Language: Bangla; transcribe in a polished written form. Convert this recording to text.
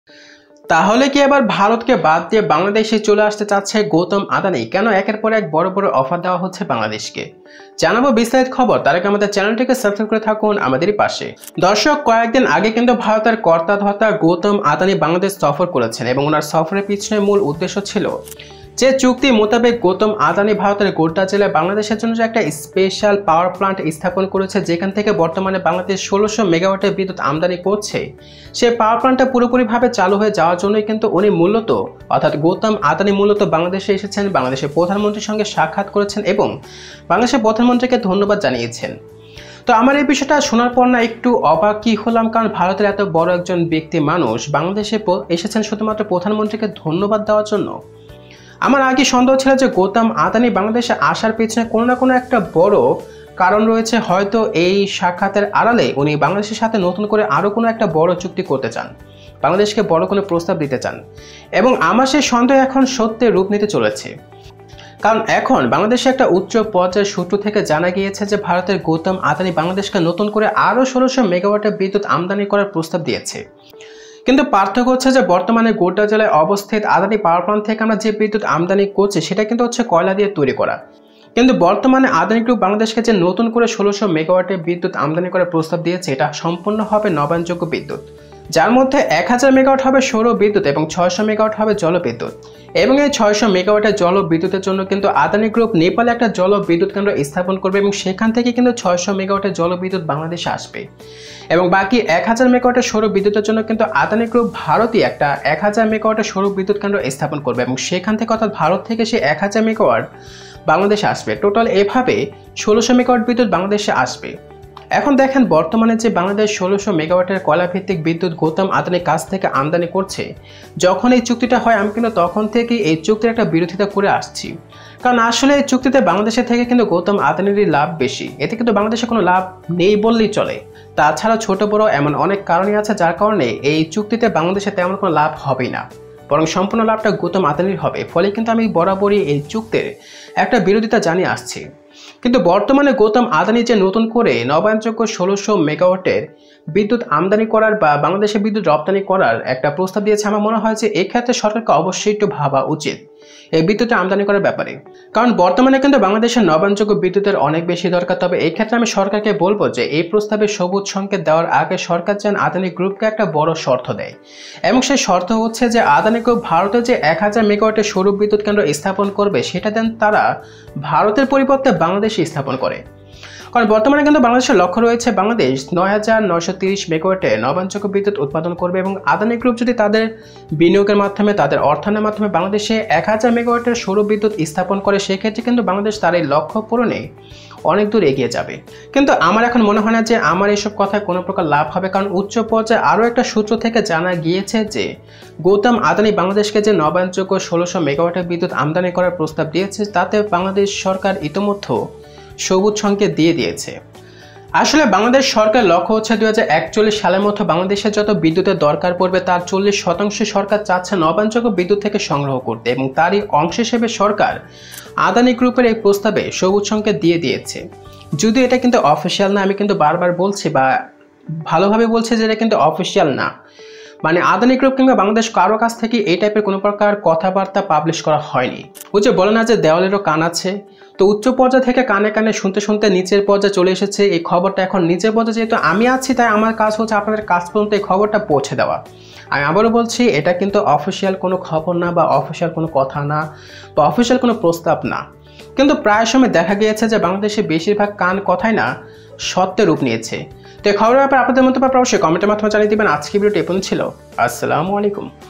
তাহলে কি এবার ভারতকে বাদ দিয়ে বাংলাদেশে চলে আসতে চাচ্ছে গৌতম আদানি? কেন একের পর এক বড় বড় অফার দেওয়া হচ্ছে বাংলাদেশকে? জানাবো বিস্তারিত খবর, তার আগে আমাদের চ্যানেলটিকে সাবস্ক্রাইব করে থাকুন আমাদেরই পাশে। দর্শক, কয়েকদিন আগে কিন্তু ভারতের কর্তা ধর্তা গৌতম আদানি বাংলাদেশ সফর করেছেন এবং ওনার সফরের পিছনে মূল উদ্দেশ্য ছিল যে চুক্তি মোতাবেক গৌতম আদানি ভারতের গোড্ডা জেলায় বাংলাদেশের জন্য যে একটা স্পেশাল পাওয়ার প্লান্ট স্থাপন করেছে, যেখান থেকে বর্তমানে বাংলাদেশ 1600 মেগাওয়াটের বিদ্যুৎ আমদানি করছে। সেই পাওয়ার প্লান্টটা পুরোপুরিভাবে চালু হয়ে যাওয়ার জন্যই কিন্তু উনি মূলত অর্থাৎ গৌতম আদানি মূলত বাংলাদেশে এসেছেন, বাংলাদেশের প্রধানমন্ত্রীর সঙ্গে সাক্ষাৎ করেছেন এবং বাংলাদেশের প্রধানমন্ত্রীকে ধন্যবাদ জানিয়েছেন। তো আমার এই বিষয়টা শোনার পর না একটু অবাক কি হলাম, কারণ ভারতের এত বড় একজন ব্যক্তি মানুষ বাংলাদেশে এসেছেন শুধুমাত্র প্রধানমন্ত্রীকে ধন্যবাদ দেওয়ার জন্য। আমার আগে সন্দেহ ছিল যে গৌতম আদানি বাংলাদেশে আসার পেছনে কোনো না কোনো একটা বড় কারণ রয়েছে, হয়তো এই সাক্ষাতের আড়ালে উনি বাংলাদেশের সাথে নতুন করে আরও কোনো একটা বড় চুক্তি করতে চান, বাংলাদেশকে বড় কোনো প্রস্তাব দিতে চান। এবং আমার সেই সন্দেহ এখন সত্যের রূপ নিতে চলেছে, কারণ এখন বাংলাদেশে একটা উচ্চ পর্যায়ের সূত্র থেকে জানা গিয়েছে যে ভারতের গৌতম আদানি বাংলাদেশকে নতুন করে আরও 1600 মেগাওয়াটের বিদ্যুৎ আমদানি করার প্রস্তাব দিয়েছে। কিন্তু পার্থক্য হচ্ছে যে বর্তমানে গোড্ডা জেলায় অবস্থিত আদানি পাওয়ার প্লান্ট থেকে আমরা যে বিদ্যুৎ আমদানি করছি সেটা কিন্তু হচ্ছে কয়লা দিয়ে তৈরি করা। কিন্তু বর্তমানে আদানি গ্রুপ বাংলাদেশকে যে নতুন করে 1600 মেগাওয়াটের বিদ্যুৎ আমদানি করার প্রস্তাব দিয়েছে, এটা সম্পূর্ণ হবে নবায়নযোগ্য বিদ্যুৎ, যার মধ্যে 1000 মেগাওয়াট হবে সৌর বিদ্যুৎ এবং 600 মেগাওয়াট হবে জলবিদ্যুৎ। এবং এই 600 মেগাওয়াটের জলবিদ্যুতের জন্য কিন্তু আদানি গ্রুপ নেপালে একটা জলবিদ্যুৎ কেন্দ্র স্থাপন করবে এবং সেখান থেকে কিন্তু 600 মেগাওয়াটের জলবিদ্যুৎ বাংলাদেশে আসবে। এবং বাকি 1000 মেগাওয়াটের সৌর বিদ্যুতের জন্য কিন্তু আদানি গ্রুপ ভারতীয় একটা 1000 মেগাওয়াটের সৌর বিদ্যুৎ কেন্দ্র স্থাপন করবে এবং সেখান থেকে অর্থাৎ ভারত থেকে সে 1000 মেগাওয়াট বাংলাদেশে আসবে। টোটাল এভাবে 1600 মেগাওয়াট বিদ্যুৎ বাংলাদেশে আসবে। এখন দেখেন, বর্তমানে যে বাংলাদেশ 1600 মেগাওয়াটের কয়লাভিত্তিক বিদ্যুৎ গৌতম আদানির কাছ থেকে আমদানি করছে, যখন এই চুক্তিটা হয় আমি কিন্তু তখন থেকেই এই চুক্তির একটা বিরোধিতা করে আসছি। কারণ আসলে এই চুক্তিতে বাংলাদেশের থেকে কিন্তু গৌতম আদানিরই লাভ বেশি, এতে কিন্তু বাংলাদেশে কোনো লাভ নেই বললেই চলে। তাছাড়া ছোট বড় এমন অনেক কারণই আছে যার কারণে এই চুক্তিতে বাংলাদেশে তেমন কোনো লাভ হবেই না, বরং সম্পূর্ণ লাভটা গৌতম আদানির হবে। ফলে কিন্তু আমি বরাবরই এই চুক্তির একটা বিরোধিতা জানিয়ে আসছি। কিন্তু বর্তমানে গৌতম আদানি যে নতুন করে নবায়নযোগ্য 1600 মেগাওয়াটের বিদ্যুৎ আমদানি করার বা বাংলাদেশে বিদ্যুৎ রপ্তানি করার একটা প্রস্তাব দিয়েছে, আমার মনে হয় যে এক্ষেত্রে সরকারকে অবশ্যই একটু ভাবা উচিত এই বিদ্যুৎটা আমদানি করার ব্যাপারে। কারণ বর্তমানে কিন্তু বাংলাদেশের নবায়নযোগ্য বিদ্যুতের অনেক বেশি দরকার। তবে এই ক্ষেত্রে আমি সরকারকে বলবো যে এই প্রস্তাবে সবুজ সংকেত দেওয়ার আগে সরকার যেন আদানি গ্রুপকে একটা বড় শর্ত দেয়, এবং সেই শর্ত হচ্ছে যে আদানি গ্রুপ ভারতে যে 1000 মেগাওয়াটের সৌর বিদ্যুৎ কেন্দ্র স্থাপন করবে সেটা দেন তারা ভারতের পরিবর্তে বাংলাদেশে স্থাপন করে। কারণ বর্তমানে কিন্তু বাংলাদেশের লক্ষ্য রয়েছে বাংলাদেশ 9930 মেগাওয়াটের নবায়নযোগ্য বিদ্যুৎ উৎপাদন করবে এবং আদানি গ্রুপ যদি তাদের বিনিয়োগের মাধ্যমে তাদের অর্থায়নের মাধ্যমে বাংলাদেশে 1000 মেগাওয়াটের সৌর বিদ্যুৎ স্থাপন করে, সেক্ষেত্রে কিন্তু বাংলাদেশ তার এই লক্ষ্য পূরণে অনেক দূর এগিয়ে যাবে। কিন্তু আমার এখন মনে হয় না যে আমার এইসব কথায় কোনো প্রকার লাভ হবে, কারণ উচ্চ পর্যায়ে আরও একটা সূত্র থেকে জানা গিয়েছে যে গৌতম আদানি বাংলাদেশকে যে নবায়নযোগ্য 1600 মেগাওয়াটের বিদ্যুৎ আমদানি করার প্রস্তাব দিয়েছে, তাতে বাংলাদেশ সরকার ইতিমধ্যে সবুজ সংকেত দিয়ে দিয়েছে। আসলে বাংলাদেশ সরকার লক্ষ্য হচ্ছে 2041 সালের মধ্যে বাংলাদেশে যত বিদ্যুতের দরকার পড়বে তার 40% সরকার চাচ্ছে নবায়নযোগ্য বিদ্যুৎ থেকে সংগ্রহ করতে, এবং তারই অংশ হিসেবে সরকার আদানি গ্রুপের এই প্রস্তাবে সবুজ সংকেত দিয়ে দিয়েছে। যদিও এটা কিন্তু অফিসিয়াল না, আমি কিন্তু বারবার বলছি বা ভালোভাবে বলছি যে এটা কিন্তু অফিসিয়াল না। মানে আদানি গ্রুপ কিংবা বাংলাদেশ কারো কাছ থেকে এই টাইপের কোনো প্রকার কথাবার্তা পাবলিশ করা হয়নি। ওই যে বলে না যে দেওয়ালেরও কান আছে, তো উচ্চ পর্যায়ে থেকে কানে কানে শুনতে শুনতে নিচের পর্যায়ে চলে এসেছে এই খবরটা। এখন নিচের পর্যায়ে যেহেতু আমি আছি, তাই আমার কাজ হচ্ছে আপনাদের কাছ পর্যন্ত এই খবরটা পৌঁছে দেওয়া। আমি আবারও বলছি, এটা কিন্তু অফিসিয়াল কোনো খবর না বা অফিসিয়াল কোনো কথা না বা অফিসিয়াল কোনো প্রস্তাব না। কিন্তু প্রায় সময় দেখা গিয়েছে যে বাংলাদেশে বেশিরভাগ কান কথাই না সত্যের রূপ নিয়েছে। তো এই খবরের ব্যাপারে আপনাদের মন্তব্য অবশ্যই কমেন্টের মাধ্যমে জানিয়ে দিবেন। আজকে ভিডিওটি এ পর্যন্ত ছিল। আসসালামু আলাইকুম।